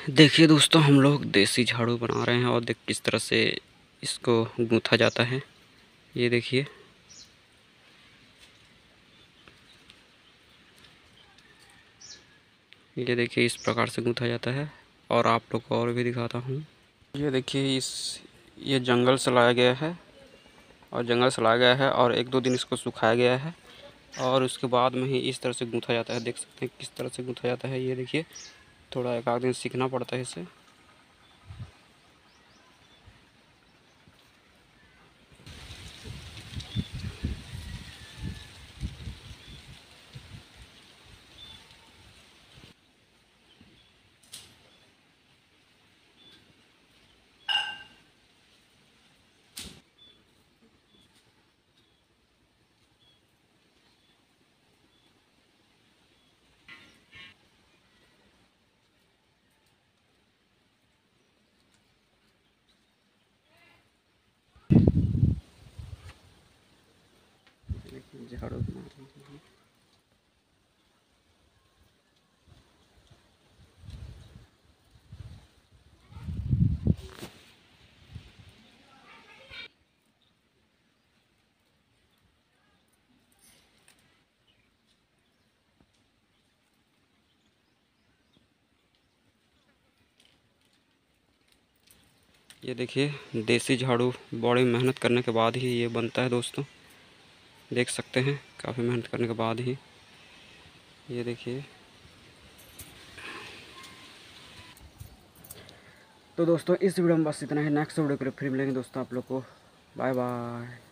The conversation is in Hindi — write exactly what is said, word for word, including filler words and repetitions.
देखिए दोस्तों, हम लोग देसी झाड़ू बना रहे हैं और देख किस तरह से इसको गूंथा जाता है। ये देखिए, ये देखिए इस प्रकार से गूंथा जाता है। और आप लोग को और भी दिखाता हूँ। ये देखिए, इस ये जंगल से लाया गया है और जंगल से लाया गया है और एक दो दिन इसको सुखाया गया है और उसके बाद में ही इस तरह से गूंथा जाता है। देख सकते हैं किस तरह से गूंथा जाता है। ये देखिए, थोड़ा एक आध दिन सीखना पड़ता है इसे। झाड़ू बना रहे हैं। ये देखिए, देसी झाड़ू बड़ी मेहनत करने के बाद ही ये बनता है दोस्तों। देख सकते हैं, काफ़ी मेहनत करने के बाद ही। ये देखिए। तो दोस्तों, इस वीडियो में बस इतना ही। नेक्स्ट वीडियो के लिए फिर मिलेंगे दोस्तों आप लोग को। Bye bye.